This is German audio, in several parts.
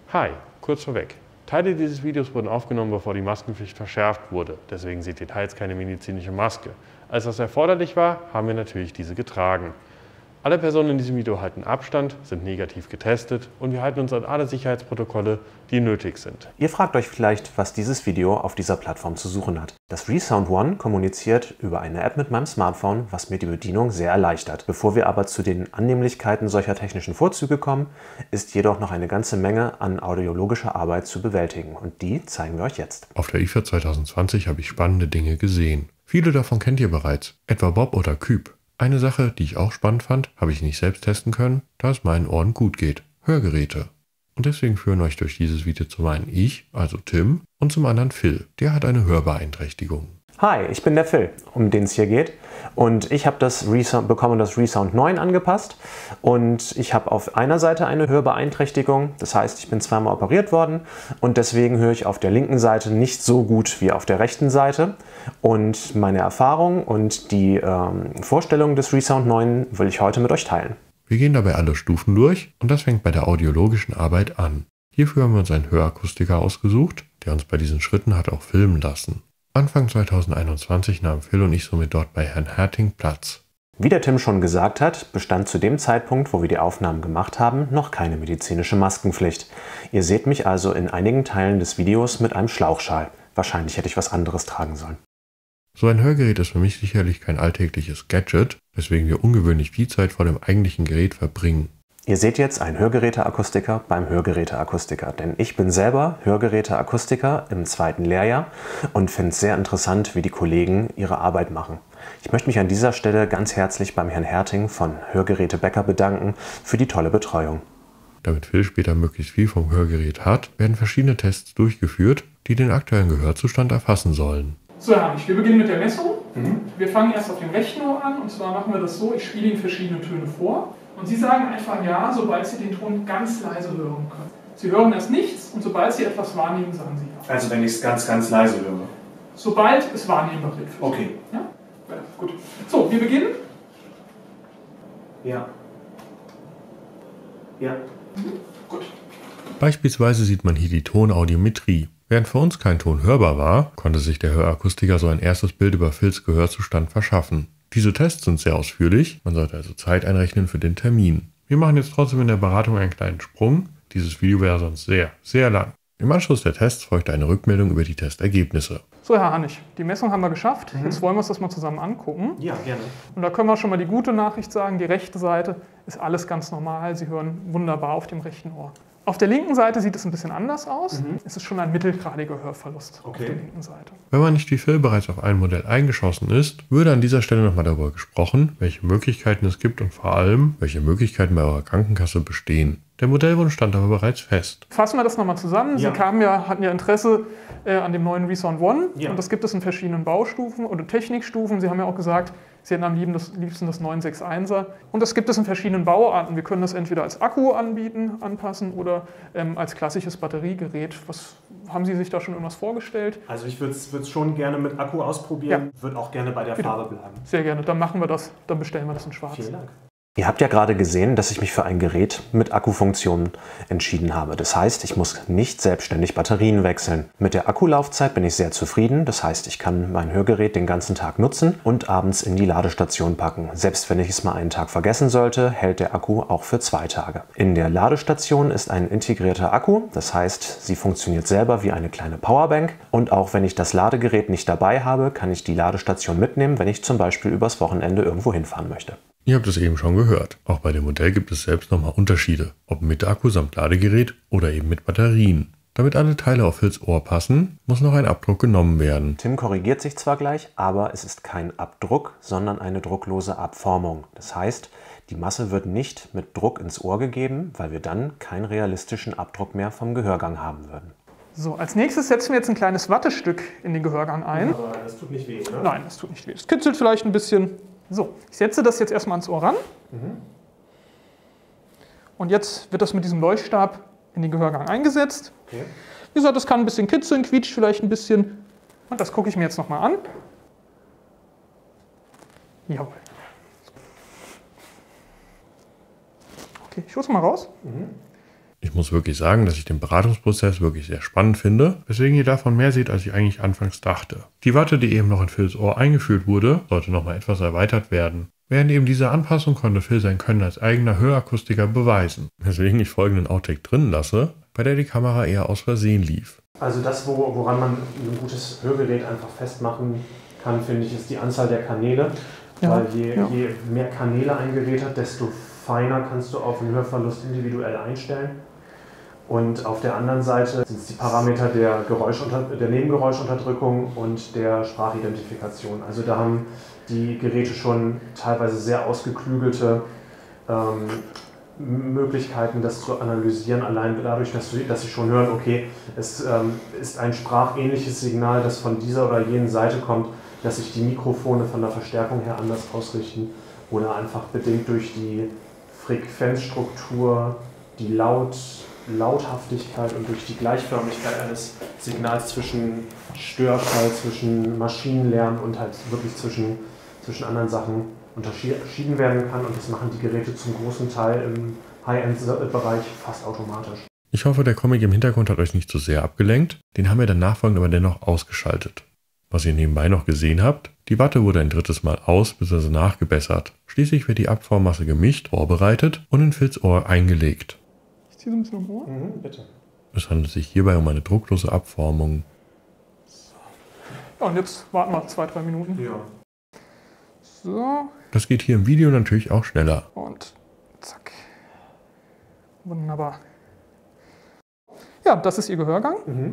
Hi, kurz vorweg. Teile dieses Videos wurden aufgenommen, bevor die Maskenpflicht verschärft wurde. Deswegen seht ihr teils keine medizinische Maske. Als das erforderlich war, haben wir natürlich diese getragen. Alle Personen in diesem Video halten Abstand, sind negativ getestet und wir halten uns an alle Sicherheitsprotokolle, die nötig sind. Ihr fragt euch vielleicht, was dieses Video auf dieser Plattform zu suchen hat. Das ReSound One kommuniziert über eine App mit meinem Smartphone, was mir die Bedienung sehr erleichtert. Bevor wir aber zu den Annehmlichkeiten solcher technischen Vorzüge kommen, ist jedoch noch eine ganze Menge an audiologischer Arbeit zu bewältigen und die zeigen wir euch jetzt. Auf der IFA 2020 habe ich spannende Dinge gesehen. Viele davon kennt ihr bereits, etwa Bob oder Küb. Eine Sache, die ich auch spannend fand, habe ich nicht selbst testen können, da es meinen Ohren gut geht. Hörgeräte. Und deswegen führen euch durch dieses Video zum einen ich, also Tim, und zum anderen Phil. Der hat eine Hörbeeinträchtigung. Hi, ich bin der Phil, um den es hier geht. Und ich habe das ReSound 9 angepasst. Und ich habe auf einer Seite eine Hörbeeinträchtigung. Das heißt, ich bin zweimal operiert worden. Und deswegen höre ich auf der linken Seite nicht so gut wie auf der rechten Seite. Und meine Erfahrung und die Vorstellung des ReSound 9 will ich heute mit euch teilen. Wir gehen dabei alle Stufen durch und das fängt bei der audiologischen Arbeit an. Hierfür haben wir uns einen Hörakustiker ausgesucht, der uns bei diesen Schritten hat auch filmen lassen. Anfang 2021 nahmen Phil und ich somit dort bei Herrn Herting Platz. Wie der Tim schon gesagt hat, bestand zu dem Zeitpunkt, wo wir die Aufnahmen gemacht haben, noch keine medizinische Maskenpflicht. Ihr seht mich also in einigen Teilen des Videos mit einem Schlauchschal. Wahrscheinlich hätte ich was anderes tragen sollen. So ein Hörgerät ist für mich sicherlich kein alltägliches Gadget, weswegen wir ungewöhnlich viel Zeit vor dem eigentlichen Gerät verbringen. Ihr seht jetzt einen Hörgeräteakustiker beim Hörgeräteakustiker, denn ich bin selber Hörgeräteakustiker im 2. Lehrjahr und finde es sehr interessant, wie die Kollegen ihre Arbeit machen. Ich möchte mich an dieser Stelle ganz herzlich beim Herrn Herting von Hörgeräte Becker bedanken für die tolle Betreuung. Damit Phil später möglichst viel vom Hörgerät hat, werden verschiedene Tests durchgeführt, die den aktuellen Gehörzustand erfassen sollen. So, Herr Hannig, wir beginnen mit der Messung. Wir fangen erst auf dem rechten Ohr an, und zwar machen wir das so, ich spiele Ihnen verschiedene Töne vor und Sie sagen einfach ja, sobald Sie den Ton ganz leise hören können. Sie hören erst nichts und sobald Sie etwas wahrnehmen, sagen Sie ja. Also wenn ich es ganz, ganz leise höre? Sobald es wahrnehmbar wird. Okay. Ja? Ja, gut. So, wir beginnen. Ja. Ja. Gut. Beispielsweise sieht man hier die Tonaudiometrie. Während für uns kein Ton hörbar war, konnte sich der Hörakustiker so ein erstes Bild über Phils Gehörzustand verschaffen. Diese Tests sind sehr ausführlich, man sollte also Zeit einrechnen für den Termin. Wir machen jetzt trotzdem in der Beratung einen kleinen Sprung, dieses Video wäre sonst sehr, sehr lang. Im Anschluss der Tests folgte eine Rückmeldung über die Testergebnisse. So, Herr Hannig, die Messung haben wir geschafft. Jetzt wollen wir uns das mal zusammen angucken. Ja, gerne. Und da können wir schon mal die gute Nachricht sagen, die rechte Seite ist alles ganz normal. Sie hören wunderbar auf dem rechten Ohr. Auf der linken Seite sieht es ein bisschen anders aus. Es ist schon ein mittelgradiger Hörverlust auf der linken Seite. Wenn man nicht wie Phil bereits auf ein Modell eingeschossen ist, würde an dieser Stelle nochmal darüber gesprochen, welche Möglichkeiten es gibt und vor allem, welche Möglichkeiten bei eurer Krankenkasse bestehen. Der Modellwunsch stand aber bereits fest. Fassen wir das nochmal zusammen. Ja. Sie hatten ja Interesse an dem neuen ReSound One. Ja. Und das gibt es in verschiedenen Baustufen oder Technikstufen. Sie haben ja auch gesagt, Sie hätten am liebsten das 961er. Und das gibt es in verschiedenen Bauarten. Wir können das entweder als Akku anpassen oder als klassisches Batteriegerät. Was haben Sie sich da schon irgendwas vorgestellt? Also ich würde es schon gerne mit Akku ausprobieren, würde auch gerne bei der Farbe bleiben. Sehr gerne. Dann machen wir das. Dann bestellen wir das in schwarz. Vielen Dank. Ihr habt ja gerade gesehen, dass ich mich für ein Gerät mit Akkufunktion entschieden habe. Das heißt, ich muss nicht selbstständig Batterien wechseln. Mit der Akkulaufzeit bin ich sehr zufrieden. Das heißt, ich kann mein Hörgerät den ganzen Tag nutzen und abends in die Ladestation packen. Selbst wenn ich es mal einen Tag vergessen sollte, hält der Akku auch für 2 Tage. In der Ladestation ist ein integrierter Akku. Das heißt, sie funktioniert selber wie eine kleine Powerbank. Und auch wenn ich das Ladegerät nicht dabei habe, kann ich die Ladestation mitnehmen, wenn ich zum Beispiel übers Wochenende irgendwo hinfahren möchte. Ihr habt es eben schon gehört. Auch bei dem Modell gibt es selbst nochmal Unterschiede. Ob mit Akku samt Ladegerät oder eben mit Batterien. Damit alle Teile auf Phils Ohr passen, muss noch ein Abdruck genommen werden. Tim korrigiert sich zwar gleich, aber es ist kein Abdruck, sondern eine drucklose Abformung. Das heißt, die Masse wird nicht mit Druck ins Ohr gegeben, weil wir dann keinen realistischen Abdruck mehr vom Gehörgang haben würden. So, als nächstes setzen wir jetzt ein kleines Wattestück in den Gehörgang ein. Aber das tut nicht weh, oder? Nein, das tut nicht weh. Es kitzelt vielleicht ein bisschen. So, ich setze das jetzt erstmal ans Ohr ran. Und jetzt wird das mit diesem Leuchtstab in den Gehörgang eingesetzt. Okay. Wie gesagt, das kann ein bisschen kitzeln, quietscht vielleicht ein bisschen. Und das gucke ich mir jetzt nochmal an. Jawohl. Okay, ich hol's mal raus. muss wirklich sagen, dass ich den Beratungsprozess wirklich sehr spannend finde, weswegen ihr davon mehr seht, als ich eigentlich anfangs dachte. Die Watte, die eben noch in Phils Ohr eingeführt wurde, sollte nochmal etwas erweitert werden. Während eben dieser Anpassung konnte Phil sein Können als eigener Hörakustiker beweisen, weswegen ich folgenden Outtake drin lasse, bei der die Kamera eher aus Versehen lief. Also das, woran man ein gutes Hörgerät einfach festmachen kann, finde ich, ist die Anzahl der Kanäle. Ja, Weil je mehr Kanäle ein Gerät hat, desto feiner kannst du auf den Hörverlust individuell einstellen. Und auf der anderen Seite sind es die Parameter der Nebengeräuschunterdrückung und der Sprachidentifikation. Also da haben die Geräte schon teilweise sehr ausgeklügelte Möglichkeiten, das zu analysieren, allein dadurch, dass sie schon hören, okay, es ist ein sprachähnliches Signal, das von dieser oder jenen Seite kommt, dass sich die Mikrofone von der Verstärkung her anders ausrichten oder einfach bedingt durch die Frequenzstruktur, die Lauthaftigkeit und durch die Gleichförmigkeit eines Signals zwischen Störfall, zwischen Maschinenlärm und halt wirklich zwischen anderen Sachen unterschieden werden kann. Und das machen die Geräte zum großen Teil im High-End-Bereich fast automatisch. Ich hoffe, der Comic im Hintergrund hat euch nicht zu sehr abgelenkt. Den haben wir dann nachfolgend aber dennoch ausgeschaltet. Was ihr nebenbei noch gesehen habt, die Watte wurde ein drittes Mal aus- bzw. nachgebessert. Schließlich wird die Abformmasse gemischt, vorbereitet und in Phils Ohr eingelegt. Ich ziehe so ein bisschen um Ohr. Bitte. Es handelt sich hierbei um eine drucklose Abformung. Ja, und jetzt warten wir 2-3 Minuten. Ja. So, Das geht hier im Video natürlich auch schneller. und zack. Wunderbar. Ja, das ist Ihr Gehörgang.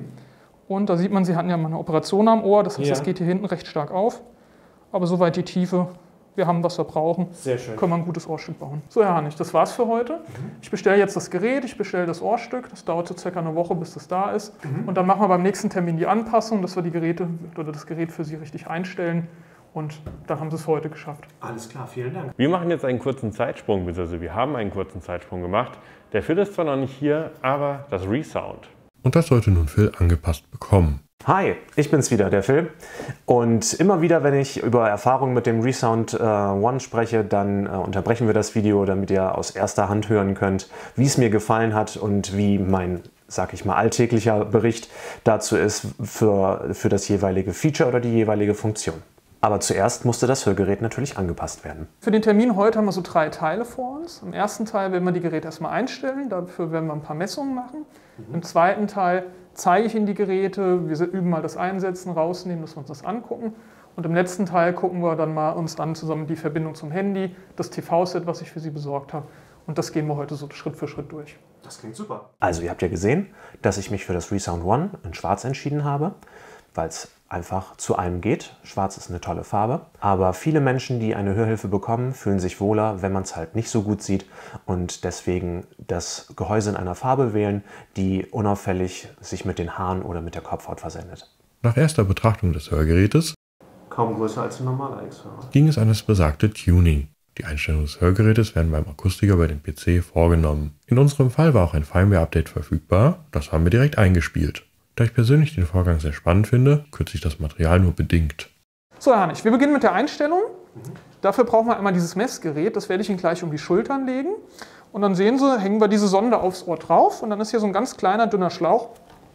Und da sieht man, Sie hatten ja mal eine Operation am Ohr. Das heißt, Ja. das geht hier hinten recht stark auf. Aber soweit die Tiefe, wir haben, was wir brauchen. Sehr schön. Können wir ein gutes Ohrstück bauen. So, Herr Hannig, das war's für heute. Ich bestelle jetzt das Gerät, ich bestelle das Ohrstück. Das dauert so circa eine Woche, bis das da ist. Und dann machen wir beim nächsten Termin die Anpassung, dass wir die Geräte oder das Gerät für Sie richtig einstellen. Und dann haben Sie es heute geschafft. Alles klar, vielen Dank. Wir machen jetzt einen kurzen Zeitsprung, beziehungsweise wir haben einen kurzen Zeitsprung gemacht. Der Phil ist zwar noch nicht hier, aber das Resound. Und das sollte nun Phil angepasst bekommen. Hi, ich bin's wieder, der Phil. Und immer wieder, wenn ich über Erfahrungen mit dem Resound One spreche, dann unterbrechen wir das Video, damit ihr aus erster Hand hören könnt, wie es mir gefallen hat und wie mein, sag ich mal, alltäglicher Bericht dazu ist für das jeweilige Feature oder die jeweilige Funktion. Aber zuerst musste das Hörgerät natürlich angepasst werden. Für den Termin heute haben wir so 3 Teile vor uns. Im ersten Teil werden wir die Geräte erstmal einstellen, dafür werden wir ein paar Messungen machen. Im zweiten Teil zeige ich Ihnen die Geräte, wir üben mal das Einsetzen, rausnehmen, dass wir uns das angucken. Und im letzten Teil gucken wir dann mal uns an zusammen die Verbindung zum Handy, das TV-Set, was ich für Sie besorgt habe. Und das gehen wir heute so Schritt für Schritt durch. Das klingt super. Also ihr habt ja gesehen, dass ich mich für das Resound One in Schwarz entschieden habe, weil es einfach zu allem geht. Schwarz ist eine tolle Farbe. Aber viele Menschen, die eine Hörhilfe bekommen, fühlen sich wohler, wenn man es halt nicht so gut sieht und deswegen das Gehäuse in einer Farbe wählen, die unauffällig sich mit den Haaren oder mit der Kopfhaut versendet. Nach erster Betrachtung des Hörgerätes Kaum größer als ein normaler X-Hörer. ging es an das besagte Tuning. Die Einstellungen des Hörgerätes werden beim Akustiker bei dem PC vorgenommen. In unserem Fall war auch ein Firmware-Update verfügbar, das haben wir direkt eingespielt. Da ich persönlich den Vorgang sehr spannend finde, kürze ich das Material nur bedingt. So, Herr Hannig, wir beginnen mit der Einstellung. Dafür brauchen wir einmal dieses Messgerät, das werde ich Ihnen gleich um die Schultern legen. Und dann sehen Sie, hängen wir diese Sonde aufs Ohr drauf und dann ist hier so ein ganz kleiner, dünner Schlauch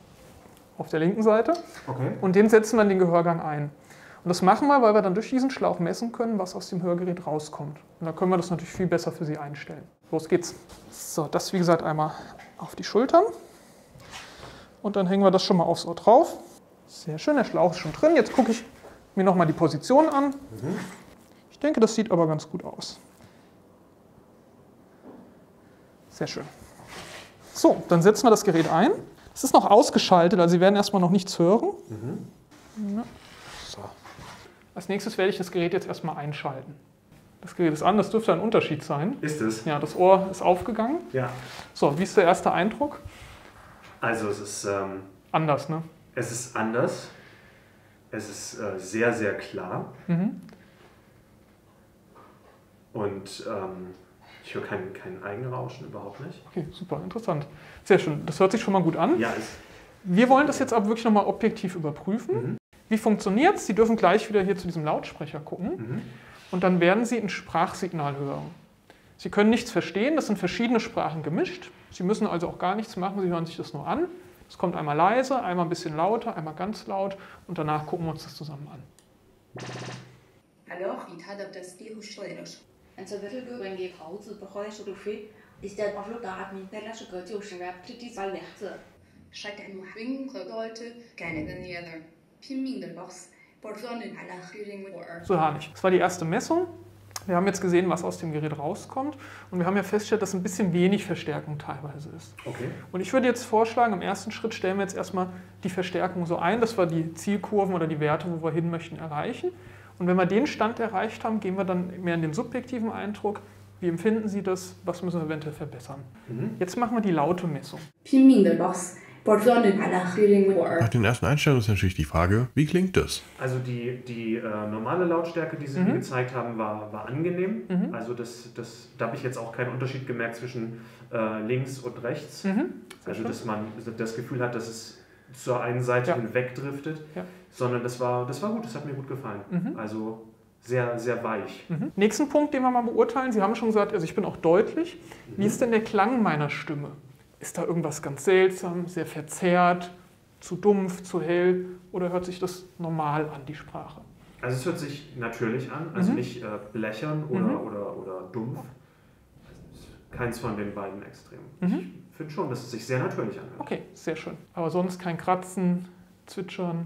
auf der linken Seite. Okay. Und den setzen wir in den Gehörgang ein. Und das machen wir, weil wir dann durch diesen Schlauch messen können, was aus dem Hörgerät rauskommt. Und dann können wir das natürlich viel besser für Sie einstellen. Los geht's. So, das wie gesagt einmal auf die Schultern. Und dann hängen wir das schon mal aufs Ohr drauf. Sehr schön, der Schlauch ist schon drin. Jetzt gucke ich mir nochmal die Position an. Ich denke, das sieht aber ganz gut aus. Sehr schön. So, dann setzen wir das Gerät ein. Es ist noch ausgeschaltet, also Sie werden erstmal noch nichts hören. Ja. So. Als nächstes werde ich das Gerät jetzt erstmal einschalten. Das Gerät ist an, das dürfte ein Unterschied sein. Ist es? Ja, das Ohr ist aufgegangen. Ja. So, wie ist der erste Eindruck? Also es ist Anders, ne? Es ist anders. Es ist sehr, sehr klar. Und ich höre kein Eigenrauschen, überhaupt nicht. Okay, super, interessant. Sehr schön, das hört sich schon mal gut an. Ja, Wir wollen das jetzt aber wirklich nochmal objektiv überprüfen. Wie funktioniert es? Sie dürfen gleich wieder hier zu diesem Lautsprecher gucken. Und dann werden Sie ein Sprachsignal hören. Sie können nichts verstehen, das sind verschiedene Sprachen gemischt. Sie müssen also auch gar nichts machen, Sie hören sich das nur an. Es kommt einmal leise, einmal ein bisschen lauter, einmal ganz laut und danach gucken wir uns das zusammen an. Alors, il t'adapte die Huschleros. En så vil du en give pause på højde, så du fik. I stedet for at gøre min fælles, så gør du så rap til de så lærte. Schreck ein Wing, Leute, keine Ganier. Pinmin der Boss. So herrlich. Das war die erste Messung. Wir haben jetzt gesehen, was aus dem Gerät rauskommt. Und wir haben ja festgestellt, dass ein bisschen wenig Verstärkung teilweise ist. Okay. Und ich würde jetzt vorschlagen, im ersten Schritt stellen wir jetzt erstmal die Verstärkung so ein, dass wir die Zielkurven oder die Werte, wo wir hin möchten, erreichen. Und wenn wir den Stand erreicht haben, gehen wir dann mehr in den subjektiven Eindruck. Wie empfinden Sie das? Was müssen wir eventuell verbessern? Jetzt machen wir die laute Messung. Nach den ersten Einstellungen ist natürlich die Frage, wie klingt das? Also die normale Lautstärke, die Sie mir gezeigt haben, war angenehm. Also da habe ich jetzt auch keinen Unterschied gemerkt zwischen links und rechts. Also dass man das Gefühl hat, dass es zur einen Seite hinweg driftet, sondern das war gut, das hat mir gut gefallen. Also sehr, sehr weich. Nächsten Punkt, den wir mal beurteilen. Sie haben schon gesagt, also ich bin auch deutlich. Wie ist denn der Klang meiner Stimme? Ist da irgendwas ganz seltsam, sehr verzerrt, zu dumpf, zu hell oder hört sich das normal an, die Sprache? Also es hört sich natürlich an, also nicht blechern oder dumpf. Keins von den beiden Extremen. Ich finde schon, dass es sich sehr natürlich anhört. Okay, sehr schön. Aber sonst kein Kratzen, Zwitschern?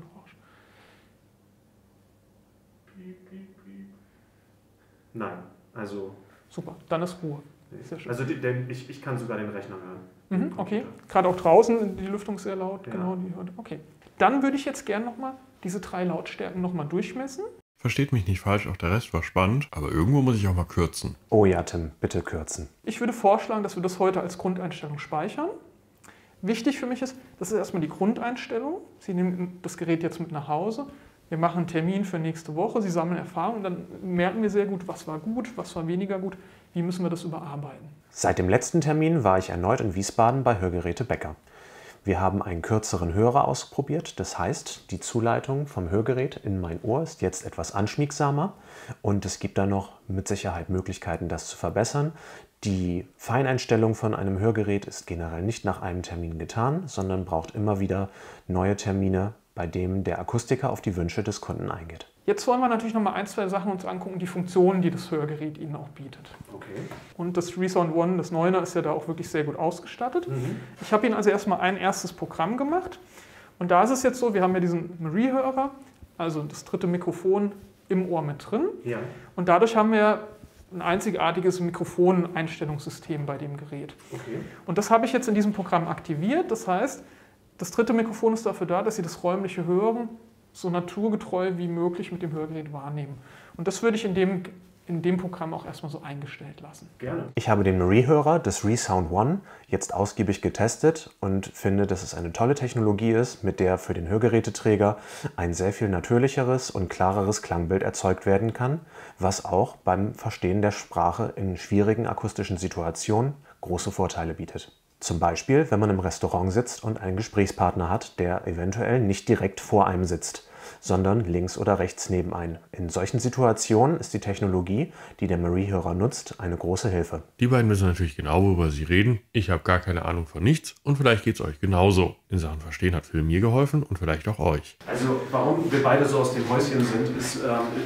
Nein, also... Super, dann ist Ruhe. Sehr schön. Also ich kann sogar den Rechner hören. Okay, gerade auch draußen, die Lüftung ist sehr laut. Ja. Genau, okay. Dann würde ich jetzt gerne nochmal diese 3 Lautstärken nochmal durchmessen. Versteht mich nicht falsch, auch der Rest war spannend, aber irgendwo muss ich auch mal kürzen. Oh ja, Tim, bitte kürzen. Ich würde vorschlagen, dass wir das heute als Grundeinstellung speichern. Wichtig für mich ist, das ist erstmal die Grundeinstellung. Sie nehmen das Gerät jetzt mit nach Hause. Wir machen einen Termin für nächste Woche. Sie sammeln Erfahrung. Dann merken wir sehr gut, was war gut, was war weniger gut. Wie müssen wir das überarbeiten? Seit dem letzten Termin war ich erneut in Wiesbaden bei Hörgeräte Becker. Wir haben einen kürzeren Hörer ausprobiert. Das heißt, die Zuleitung vom Hörgerät in mein Ohr ist jetzt etwas anschmiegsamer und es gibt da noch mit Sicherheit Möglichkeiten, das zu verbessern. Die Feineinstellung von einem Hörgerät ist generell nicht nach einem Termin getan, sondern braucht immer wieder neue Termine, bei denen der Akustiker auf die Wünsche des Kunden eingeht. Jetzt wollen wir natürlich noch mal 1, 2 Sachen uns angucken, die Funktionen, die das Hörgerät Ihnen auch bietet. Okay. Und das ReSound One, das 9er, ist ja da auch wirklich sehr gut ausgestattet. Ich habe Ihnen also erstmal ein erstes Programm gemacht. Und da ist es jetzt so, wir haben ja diesen Marie-Hörer, also das dritte Mikrofon im Ohr mit drin. Ja. Und dadurch haben wir ein einzigartiges Mikrofoneinstellungssystem bei dem Gerät. Okay. Und das habe ich jetzt in diesem Programm aktiviert. Das heißt, das dritte Mikrofon ist dafür da, dass Sie das räumliche Hören so naturgetreu wie möglich mit dem Hörgerät wahrnehmen. Und das würde ich in dem Programm auch erstmal so eingestellt lassen. Gerne. Ich habe den Marie-Hörer des ReSound One jetzt ausgiebig getestet und finde, dass es eine tolle Technologie ist, mit der für den Hörgeräteträger ein sehr viel natürlicheres und klareres Klangbild erzeugt werden kann, was auch beim Verstehen der Sprache in schwierigen akustischen Situationen große Vorteile bietet. Zum Beispiel, wenn man im Restaurant sitzt und einen Gesprächspartner hat, der eventuell nicht direkt vor einem sitzt, sondern links oder rechts neben einem. In solchen Situationen ist die Technologie, die der Marie-Hörer nutzt, eine große Hilfe. Die beiden wissen natürlich genau, worüber sie reden. Ich habe gar keine Ahnung von nichts und vielleicht geht es euch genauso. In Sachen Verstehen hat Phil mir geholfen und vielleicht auch euch. Also warum wir beide so aus dem Häuschen sind, ist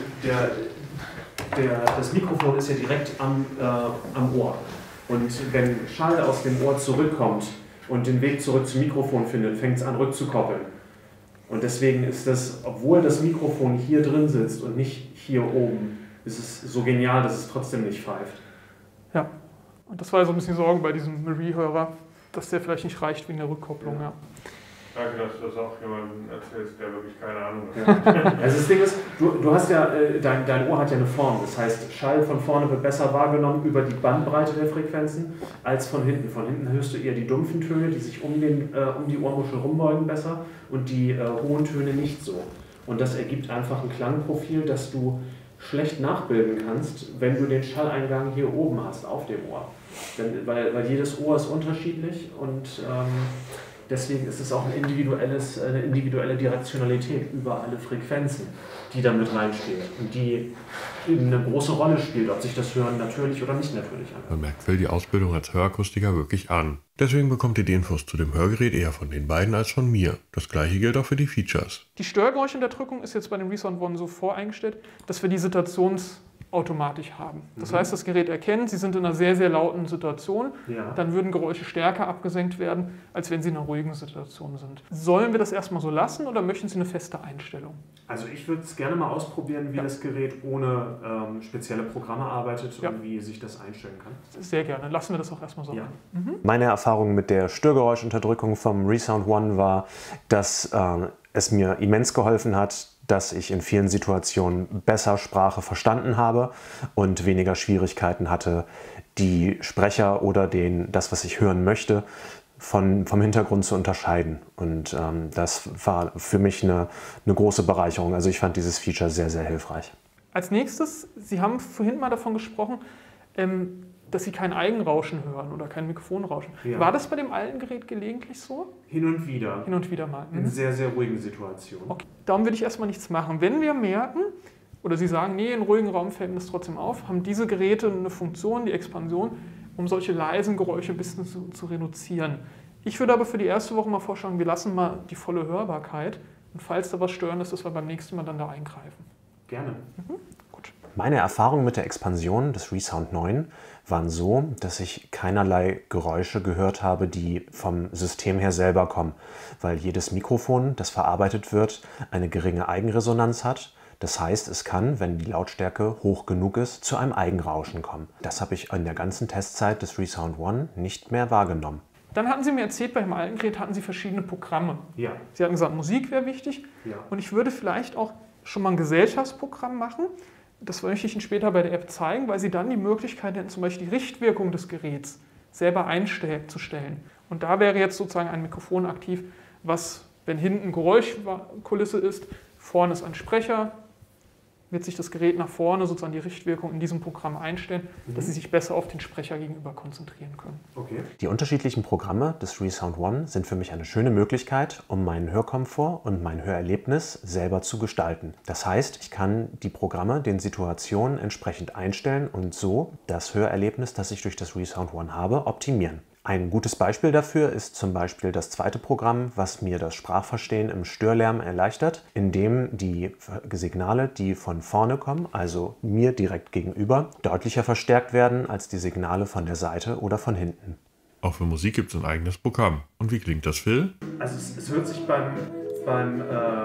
das Mikrofon ist ja direkt am Ohr. Und wenn Schall aus dem Ohr zurückkommt und den Weg zurück zum Mikrofon findet, fängt es an rückzukoppeln. Und deswegen ist das, obwohl das Mikrofon hier drin sitzt und nicht hier oben, ist es so genial, dass es trotzdem nicht pfeift. Ja, und das war so ein bisschen Sorge bei diesem Marie-Hörer, dass der vielleicht nicht reicht wegen der Rückkopplung. Ja. Danke, dass du das auch jemandem erzählst, der wirklich keine Ahnung hat. Ja. Also das Ding ist, du hast ja, dein Ohr hat ja eine Form. Das heißt, Schall von vorne wird besser wahrgenommen über die Bandbreite der Frequenzen als von hinten. Von hinten hörst du eher die dumpfen Töne, die sich um die Ohrmuschel rumbeugen besser und die hohen Töne nicht so. Und das ergibt einfach ein Klangprofil, das du schlecht nachbilden kannst, wenn du den Schalleingang hier oben hast, auf dem Ohr. Weil jedes Ohr ist unterschiedlich und Deswegen ist es auch eine individuelle Direktionalität über alle Frequenzen, die da mit reinspielt und die eben eine große Rolle spielt, ob sich das Hören natürlich oder nicht natürlich anhört. Man merkt Phil die Ausbildung als Hörakustiker wirklich an. Deswegen bekommt ihr die Infos zu dem Hörgerät eher von den beiden als von mir. Das gleiche gilt auch für die Features. Die Störgeräuschunterdrückung ist jetzt bei dem ReSound One so voreingestellt, dass wir die situationsautomatisch haben. Das heißt, das Gerät erkennt, Sie sind in einer sehr, sehr lauten Situation, dann würden Geräusche stärker abgesenkt werden, als wenn Sie in einer ruhigen Situation sind. Sollen wir das erstmal so lassen oder möchten Sie eine feste Einstellung? Also ich würde es gerne mal ausprobieren, wie das Gerät ohne spezielle Programme arbeitet und wie sich das einstellen kann. Sehr gerne. Lassen wir das auch erstmal so an. Meine Erfahrung mit der Störgeräuschunterdrückung vom ReSound One war, dass es mir immens geholfen hat, dass ich in vielen Situationen besser Sprache verstanden habe und weniger Schwierigkeiten hatte, die Sprecher oder das, was ich hören möchte, vom Hintergrund zu unterscheiden. Und das war für mich eine große Bereicherung. Also ich fand dieses Feature sehr, sehr hilfreich. Als nächstes, Sie haben vorhin mal davon gesprochen, dass Sie kein Eigenrauschen hören oder kein Mikrofonrauschen. Ja. War das bei dem alten Gerät gelegentlich so? Hin und wieder. Hin und wieder mal. In sehr, sehr ruhigen Situationen. Okay. Darum würde ich erstmal nichts machen. Wenn wir merken, oder Sie sagen, nee, in ruhigen Raum fällt mir das trotzdem auf, haben diese Geräte eine Funktion, die Expansion, um solche leisen Geräusche ein bisschen zu reduzieren. Ich würde aber für die erste Woche mal vorschlagen, wir lassen mal die volle Hörbarkeit. Und falls da was stören ist, dass wir beim nächsten Mal dann da eingreifen. Gerne. Gut. Meine Erfahrungen mit der Expansion des ReSound 9 waren so, dass ich keinerlei Geräusche gehört habe, die vom System her selber kommen, weil jedes Mikrofon, das verarbeitet wird, eine geringe Eigenresonanz hat. Das heißt, es kann, wenn die Lautstärke hoch genug ist, zu einem Eigenrauschen kommen. Das habe ich in der ganzen Testzeit des ReSound One nicht mehr wahrgenommen. Dann hatten Sie mir erzählt, bei dem alten Gerät hatten Sie verschiedene Programme. Ja. Sie hatten gesagt, Musik wäre wichtig. Ja. Und ich würde vielleicht auch schon mal ein Gesellschaftsprogramm machen. Das möchte ich Ihnen später bei der App zeigen, weil Sie dann die Möglichkeit hätten, zum Beispiel die Richtwirkung des Geräts selber einzustellen. Und da wäre jetzt sozusagen ein Mikrofon aktiv, was, wenn hinten Geräuschkulisse ist, vorne ist ein Sprecher, wird sich das Gerät nach vorne sozusagen die Richtwirkung in diesem Programm einstellen, dass Sie sich besser auf den Sprecher gegenüber konzentrieren können. Okay. Die unterschiedlichen Programme des ReSound One sind für mich eine schöne Möglichkeit, um meinen Hörkomfort und mein Hörerlebnis selber zu gestalten. Das heißt, ich kann die Programme den Situationen entsprechend einstellen und so das Hörerlebnis, das ich durch das ReSound One habe, optimieren. Ein gutes Beispiel dafür ist zum Beispiel das zweite Programm, was mir das Sprachverstehen im Störlärm erleichtert, indem die Signale, die von vorne kommen, also mir direkt gegenüber, deutlicher verstärkt werden als die Signale von der Seite oder von hinten. Auch für Musik gibt es ein eigenes Programm. Und wie klingt das, Phil? Also es hört sich beim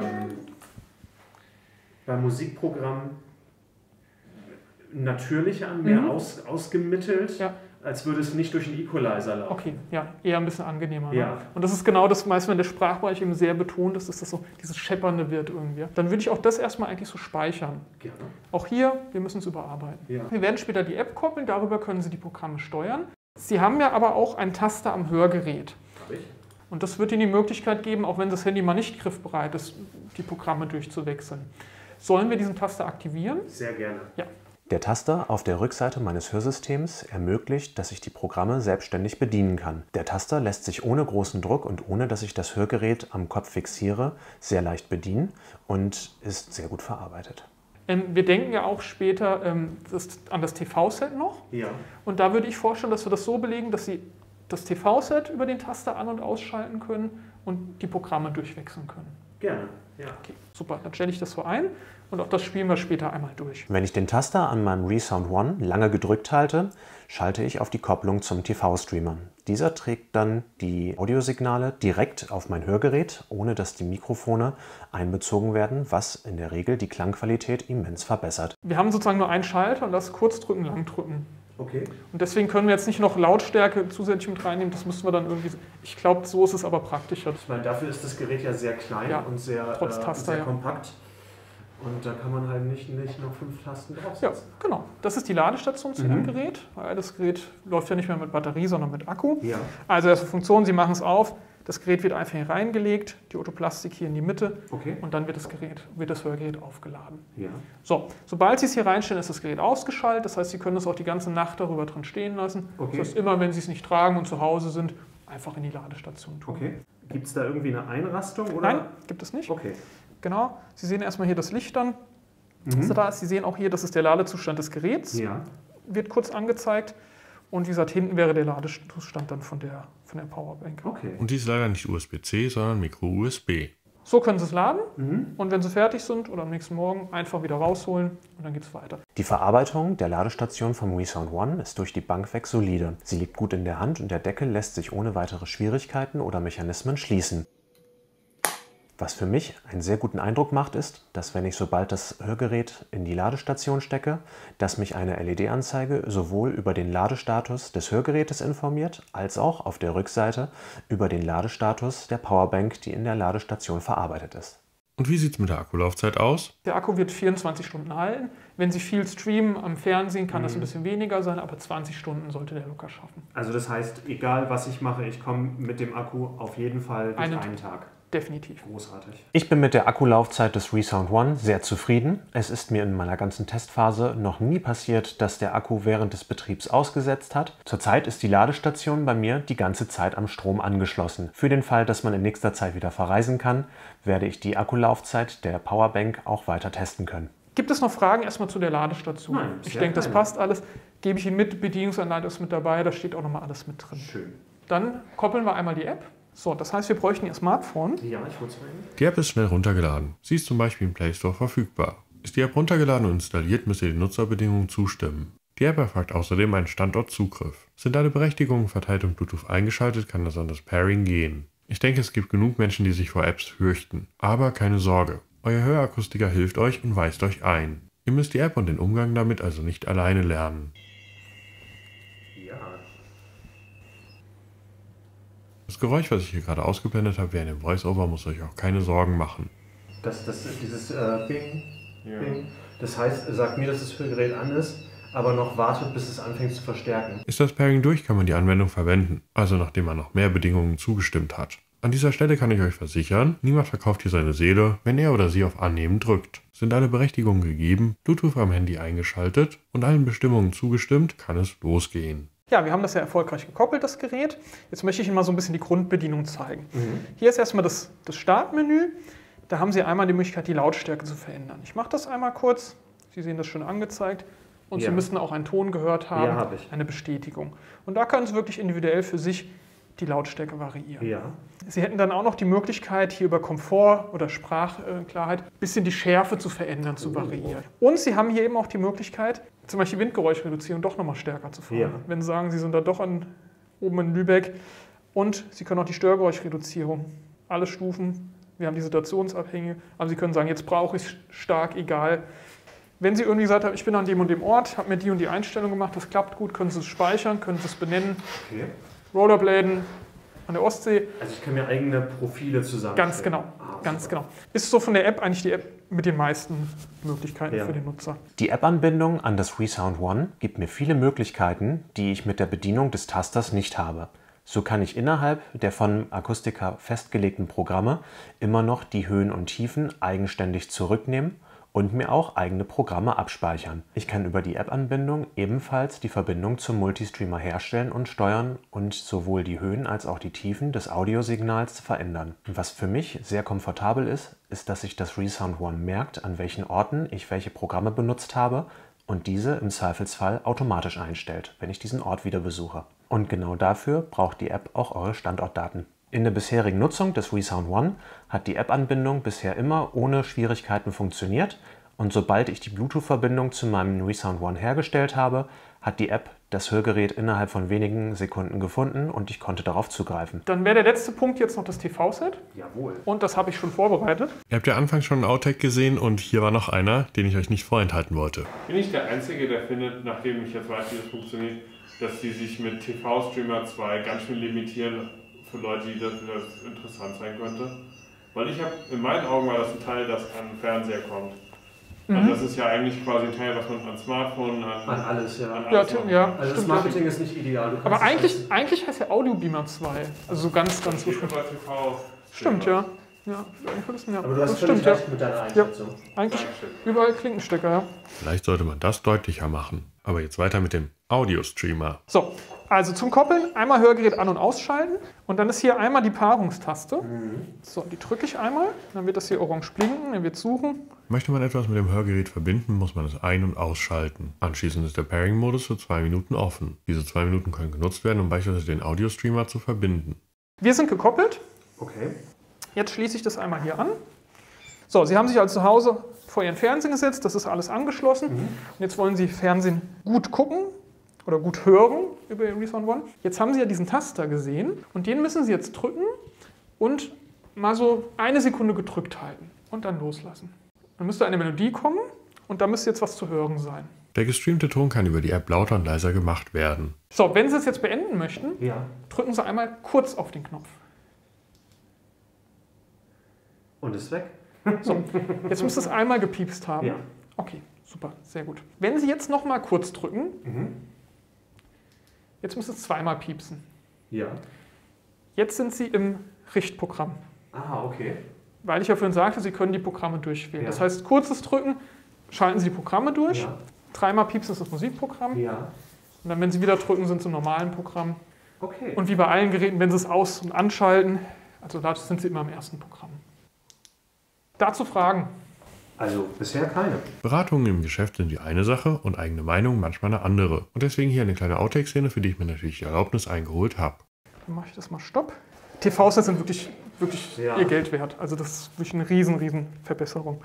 Musikprogramm natürlicher an, mehr ausgemittelt. Ja. Als würde es nicht durch einen Equalizer laufen. Okay, ja, eher ein bisschen angenehmer. Ne? Ja. Und das ist genau das, meist wenn der Sprachbereich eben sehr betont ist, dass das so dieses Scheppernde wird irgendwie. Dann würde ich auch das erstmal eigentlich so speichern. Gerne. Auch hier, wir müssen es überarbeiten. Ja. Wir werden später die App koppeln, darüber können Sie die Programme steuern. Sie haben ja aber auch einen Taster am Hörgerät. Habe ich? Und das wird Ihnen die Möglichkeit geben, auch wenn das Handy mal nicht griffbereit ist, die Programme durchzuwechseln. Sollen wir diesen Taster aktivieren? Sehr gerne. Ja. Der Taster auf der Rückseite meines Hörsystems ermöglicht, dass ich die Programme selbstständig bedienen kann. Der Taster lässt sich ohne großen Druck und ohne dass ich das Hörgerät am Kopf fixiere, sehr leicht bedienen und ist sehr gut verarbeitet. Wir denken ja auch später an das TV-Set noch. Ja. Und da würde ich vorstellen, dass wir das so belegen, dass Sie das TV-Set über den Taster an- und ausschalten können und die Programme durchwechseln können. Gerne. Ja. Okay, super, dann stelle ich das so ein und auch das spielen wir später einmal durch. Wenn ich den Taster an meinem ReSound One lange gedrückt halte, schalte ich auf die Kopplung zum TV-Streamer. Dieser trägt dann die Audiosignale direkt auf mein Hörgerät, ohne dass die Mikrofone einbezogen werden, was in der Regel die Klangqualität immens verbessert. Wir haben sozusagen nur einen Schalter und das Kurzdrücken, Langdrücken. Okay. Und deswegen können wir jetzt nicht noch Lautstärke zusätzlich mit reinnehmen, das müssen wir dann irgendwie... Ich glaube, so ist es aber praktischer. Ich meine, dafür ist das Gerät ja sehr klein und sehr, trotz Taster, sehr ja. kompakt. Und da kann man halt nicht noch 5 Tasten Ja, draufsetzen. genau. Das ist die Ladestation zu Ihrem Gerät. Das Gerät läuft ja nicht mehr mit Batterie, sondern mit Akku. Ja. Also erste Funktion, Sie machen es auf, das Gerät wird einfach hier reingelegt, die Otoplastik hier in die Mitte Okay. und dann wird das Hörgerät aufgeladen. Ja. So, sobald Sie es hier reinstellen, ist das Gerät ausgeschaltet. Das heißt, Sie können es auch die ganze Nacht darüber drin stehen lassen. Okay. Das heißt, immer wenn Sie es nicht tragen und zu Hause sind, einfach in die Ladestation tun. Okay. Gibt es da irgendwie eine Einrastung? Oder? Nein, gibt es nicht. Okay. Genau. Sie sehen erstmal hier das Licht dann. Also da ist, Sie sehen auch hier, das ist der Ladezustand des Geräts. Ja. Wird kurz angezeigt. Und wie gesagt, hinten wäre der Ladezustand dann von der Powerbank. Okay. Und die ist leider nicht USB-C, sondern Micro-USB. So können Sie es laden und wenn Sie fertig sind oder am nächsten Morgen einfach wieder rausholen und dann geht es weiter. Die Verarbeitung der Ladestation vom ReSound One ist durch die Bank weg solide. Sie liegt gut in der Hand und der Deckel lässt sich ohne weitere Schwierigkeiten oder Mechanismen schließen. Was für mich einen sehr guten Eindruck macht, ist, dass wenn ich sobald das Hörgerät in die Ladestation stecke, dass mich eine LED-Anzeige sowohl über den Ladestatus des Hörgerätes informiert, als auch auf der Rückseite über den Ladestatus der Powerbank, die in der Ladestation verarbeitet ist. Und wie sieht es mit der Akkulaufzeit aus? Der Akku wird 24 Stunden halten. Wenn Sie viel streamen am Fernsehen, kann das ein bisschen weniger sein, aber 20 Stunden sollte der locker schaffen. Also das heißt, egal was ich mache, ich komme mit dem Akku auf jeden Fall durch einen Tag. Definitiv. Großartig. Ich bin mit der Akkulaufzeit des ReSound One sehr zufrieden. Es ist mir in meiner ganzen Testphase noch nie passiert, dass der Akku während des Betriebs ausgesetzt hat. Zurzeit ist die Ladestation bei mir die ganze Zeit am Strom angeschlossen. Für den Fall, dass man in nächster Zeit wieder verreisen kann, werde ich die Akkulaufzeit der Powerbank auch weiter testen können. Gibt es noch Fragen erstmal zu der Ladestation? Nein, ich denke, das passt alles. Gebe ich Ihnen mit, Bedienungsanleitung ist mit dabei, da steht auch nochmal alles mit drin. Schön. Dann koppeln wir einmal die App. So, das heißt, wir bräuchten Ihr Smartphone. Ja, ich hol's mal hin. Die App ist schnell runtergeladen. Sie ist zum Beispiel im Play Store verfügbar. Ist die App runtergeladen und installiert, müsst ihr den Nutzerbedingungen zustimmen. Die App erfragt außerdem einen Standortzugriff. Sind alle Berechtigungen verteilt und Bluetooth eingeschaltet, kann das an das Pairing gehen. Ich denke, es gibt genug Menschen, die sich vor Apps fürchten. Aber keine Sorge, euer Hörakustiker hilft euch und weist euch ein. Ihr müsst die App und den Umgang damit also nicht alleine lernen. Ja. Das Geräusch, was ich hier gerade ausgeblendet habe während dem Voice-Over, muss euch auch keine Sorgen machen. Dieses Bing, Bing, das heißt, sagt mir, dass das Hörgerät an ist, aber noch wartet, bis es anfängt zu verstärken. Ist das Pairing durch, kann man die Anwendung verwenden, also nachdem man noch mehr Bedingungen zugestimmt hat. An dieser Stelle kann ich euch versichern, niemand verkauft hier seine Seele, wenn er oder sie auf Annehmen drückt. Sind alle Berechtigungen gegeben, Bluetooth am Handy eingeschaltet und allen Bestimmungen zugestimmt, kann es losgehen. Ja, wir haben das ja erfolgreich gekoppelt, das Gerät. Jetzt möchte ich Ihnen mal so ein bisschen die Grundbedienung zeigen. Hier ist erstmal das Startmenü. Da haben Sie einmal die Möglichkeit, die Lautstärke zu verändern. Ich mache das einmal kurz. Sie sehen das schon angezeigt. Und Ja. Sie müssten auch einen Ton gehört haben, Ja, habe ich. eine Bestätigung. Und da können Sie wirklich individuell für sich die Lautstärke variieren. Ja. Sie hätten dann auch noch die Möglichkeit, hier über Komfort oder Sprachklarheit ein bisschen die Schärfe zu verändern, zu variieren. Und Sie haben hier eben auch die Möglichkeit, zum Beispiel Windgeräuschreduzierung doch nochmal stärker zu fahren. Ja. Wenn Sie sagen, Sie sind da doch oben in Lübeck. Und Sie können auch die Störgeräuschreduzierung, alle Stufen. Wir haben die situationsabhängige, aber Sie können sagen, jetzt brauche ich stark, egal. Wenn Sie irgendwie gesagt haben, ich bin an dem und dem Ort, habe mir die und die Einstellung gemacht, das klappt gut, können Sie es speichern, können Sie es benennen. Okay. Rollerbladen an der Ostsee. Also ich kann mir eigene Profile zusammenstellen. Ganz genau, Ah, ganz super. genau. Ist so von der App eigentlich die App mit den meisten Möglichkeiten Ja. für den Nutzer. Die App-Anbindung an das ReSound One gibt mir viele Möglichkeiten, die ich mit der Bedienung des Tasters nicht habe. So kann ich innerhalb der von Acoustica festgelegten Programme immer noch die Höhen und Tiefen eigenständig zurücknehmen und mir auch eigene Programme abspeichern. Ich kann über die App-Anbindung ebenfalls die Verbindung zum Multistreamer herstellen und steuern und sowohl die Höhen als auch die Tiefen des Audiosignals verändern. Was für mich sehr komfortabel ist, ist, dass sich das ReSound One merkt, an welchen Orten ich welche Programme benutzt habe und diese im Zweifelsfall automatisch einstellt, wenn ich diesen Ort wieder besuche. Und genau dafür braucht die App auch eure Standortdaten. In der bisherigen Nutzung des ReSound One hat die App-Anbindung bisher immer ohne Schwierigkeiten funktioniert und sobald ich die Bluetooth-Verbindung zu meinem ReSound One hergestellt habe, hat die App das Hörgerät innerhalb von wenigen Sekunden gefunden und ich konnte darauf zugreifen. Dann wäre der letzte Punkt jetzt noch das TV-Set. Jawohl. Und das habe ich schon vorbereitet. Ihr habt ja anfangs schon einen Outtake gesehen und hier war noch einer, den ich euch nicht vorenthalten wollte. Bin ich der Einzige, der findet, nachdem ich jetzt weiß, wie das funktioniert, dass die sich mit TV-Streamer 2 ganz schön limitieren für Leute, die das interessant sein könnte? Weil in meinen Augen war das ein Teil, das an den Fernseher kommt. Also das ist ja eigentlich quasi ein Teil, was man an Smartphone, An alles, ja. Ja, machen ja, kann. Also das stimmt. Marketing ist nicht ideal. Du kannst Aber es eigentlich heißt ja Audiobeamer 2. Also so ganz Das geht ursprünglich. über TV. Stimmt, ja. Ja, ja. Aber du hast das völlig stimmt, ja. recht mit deiner Einschätzung. Eigentlich Dankeschön. überall Klinkenstecker, ja. Vielleicht sollte man das deutlicher machen. Aber jetzt weiter mit dem Audio-Streamer. So, Also zum Koppeln einmal Hörgerät an- und ausschalten und dann ist hier einmal die Paarungstaste. So, die drücke ich einmal, dann wird das hier orange blinken, dann wird suchen. Möchte man etwas mit dem Hörgerät verbinden, muss man es ein- und ausschalten. Anschließend ist der Pairing-Modus für 2 Minuten offen. Diese 2 Minuten können genutzt werden, um beispielsweise den Audiostreamer zu verbinden. Wir sind gekoppelt. Okay. Jetzt schließe ich das einmal hier an. So, Sie haben sich also zu Hause vor Ihren Fernsehen gesetzt, das ist alles angeschlossen. Und jetzt wollen Sie Fernsehen gut gucken oder gut hören über Ihr ReSound One. Jetzt haben Sie ja diesen Taster gesehen und den müssen Sie jetzt drücken und mal so 1 Sekunde gedrückt halten und dann loslassen. Dann müsste eine Melodie kommen und da müsste jetzt was zu hören sein. Der gestreamte Ton kann über die App lauter und leiser gemacht werden. So, wenn Sie es jetzt beenden möchten, Ja. drücken Sie einmal kurz auf den Knopf. Und ist weg? So, jetzt müsste es einmal gepiepst haben. Ja. Okay, super, sehr gut. Wenn Sie jetzt noch mal kurz drücken, jetzt müsste es zweimal piepsen. Ja. Jetzt sind Sie im Richtprogramm, Ah, okay. weil ich ja vorhin sagte, Sie können die Programme durchwählen. Ja. Das heißt, kurzes Drücken, schalten Sie die Programme durch, Ja. dreimal piepsen ist das Musikprogramm Ja. und dann, wenn Sie wieder drücken, sind Sie im normalen Programm. Okay. Und wie bei allen Geräten, wenn Sie es aus- und anschalten, also da sind Sie immer im ersten Programm. Dazu Fragen. Also bisher keine. Beratungen im Geschäft sind die eine Sache und eigene Meinung manchmal eine andere. Und deswegen hier eine kleine Outtake-Szene, für die ich mir natürlich die Erlaubnis eingeholt habe. Dann mache ich das mal Stopp. TV-Sets sind wirklich Ja. ihr Geld wert. Also das ist wirklich eine riesen Verbesserung.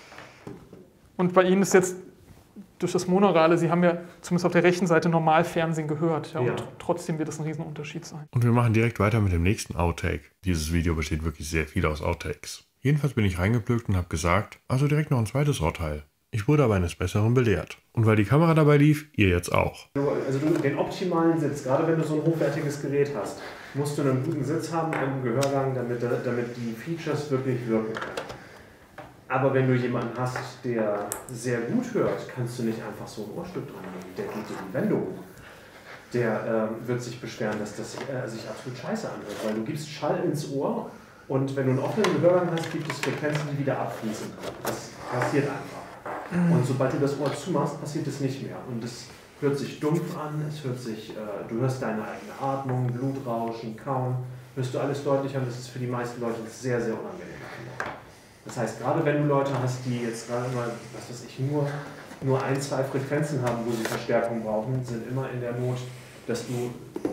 Und bei Ihnen ist jetzt durch das Monorahle, Sie haben ja zumindest auf der rechten Seite Normalfernsehen gehört. Ja, Ja. Und trotzdem wird es ein Riesenunterschied sein. Und wir machen direkt weiter mit dem nächsten Outtake. Dieses Video besteht wirklich sehr viel aus Outtakes. Jedenfalls bin ich reingeplückt und habe gesagt, also direkt noch ein zweites Urteil. Ich wurde aber eines Besseren belehrt. Und weil die Kamera dabei lief, ihr jetzt auch. Also den optimalen Sitz, gerade wenn du so ein hochwertiges Gerät hast, musst du einen guten Sitz haben im Gehörgang, damit die Features wirklich wirken können. Aber wenn du jemanden hast, der sehr gut hört, kannst du nicht einfach so ein Ohrstück dran nehmen. Der geht dir die Wände hoch. Der wird sich beschweren, dass das sich absolut scheiße anhört, weil du gibst Schall ins Ohr und wenn du einen offenen Gehörgang hast, gibt es Frequenzen, die wieder abfließen können. Das passiert einfach. Und sobald du das Ohr zumachst, passiert es nicht mehr. Und es hört sich dumpf an, du hörst deine eigene Atmung, Blutrauschen, Kauen, hörst du alles deutlicher und das ist für die meisten Leute sehr unangenehm. Das heißt, gerade wenn du Leute hast, die jetzt gerade mal, was weiß ich, nur 1, 2 Frequenzen haben, wo sie Verstärkung brauchen, sind immer in der Not, dass du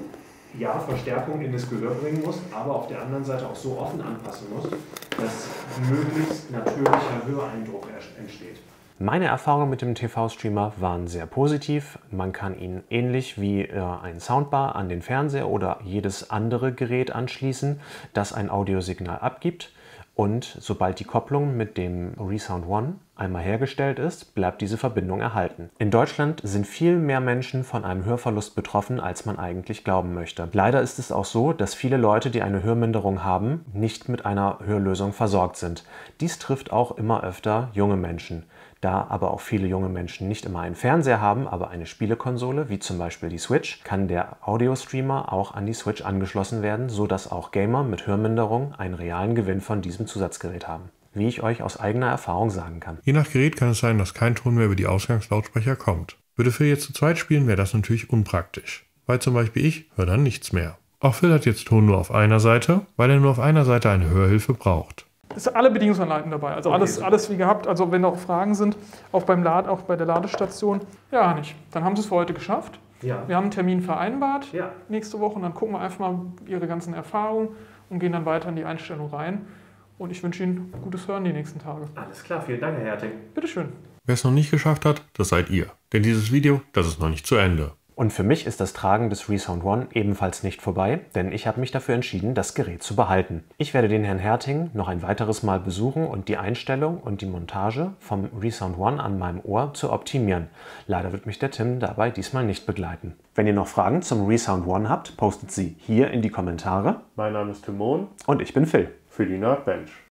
ja Verstärkung in das Gehör bringen musst, aber auf der anderen Seite auch so offen anpassen musst, dass möglichst natürlicher Höreindruck entsteht. Meine Erfahrungen mit dem TV-Streamer waren sehr positiv. Man kann ihn ähnlich wie ein Soundbar an den Fernseher oder jedes andere Gerät anschließen, das ein Audiosignal abgibt. Und sobald die Kopplung mit dem ReSound One einmal hergestellt ist, bleibt diese Verbindung erhalten. In Deutschland sind viel mehr Menschen von einem Hörverlust betroffen, als man eigentlich glauben möchte. Leider ist es auch so, dass viele Leute, die eine Hörminderung haben, nicht mit einer Hörlösung versorgt sind. Dies trifft auch immer öfter junge Menschen. Da aber auch viele junge Menschen nicht immer einen Fernseher haben, aber eine Spielekonsole, wie zum Beispiel die Switch, kann der Audiostreamer auch an die Switch angeschlossen werden, sodass auch Gamer mit Hörminderung einen realen Gewinn von diesem Zusatzgerät haben. Wie ich euch aus eigener Erfahrung sagen kann. Je nach Gerät kann es sein, dass kein Ton mehr über die Ausgangslautsprecher kommt. Würde Phil jetzt zu zweit spielen, wäre das natürlich unpraktisch. Weil zum Beispiel ich höre dann nichts mehr. Auch Phil hat jetzt Ton nur auf einer Seite, weil er nur auf einer Seite eine Hörhilfe braucht. Es sind alle Bedienungsanleitungen dabei, also alles wie gehabt. Also wenn noch Fragen sind, auch bei der Ladestation, ja nicht. Dann haben Sie es für heute geschafft. Ja. Wir haben einen Termin vereinbart Ja. nächste Woche und dann gucken wir einfach mal Ihre ganzen Erfahrungen und gehen dann weiter in die Einstellung rein. Und ich wünsche Ihnen gutes Hören die nächsten Tage. Alles klar, vielen Dank, Herr Herting. Bitteschön. Wer es noch nicht geschafft hat, das seid ihr. Denn dieses Video, das ist noch nicht zu Ende. Und für mich ist das Tragen des ReSound One ebenfalls nicht vorbei, denn ich habe mich dafür entschieden, das Gerät zu behalten. Ich werde den Herrn Herting noch ein weiteres Mal besuchen und die Einstellung und die Montage vom ReSound One an meinem Ohr zu optimieren. Leider wird mich der Tim dabei diesmal nicht begleiten. Wenn ihr noch Fragen zum ReSound One habt, postet sie hier in die Kommentare. Mein Name ist Timon Und ich bin Phil. für die Nerdbench.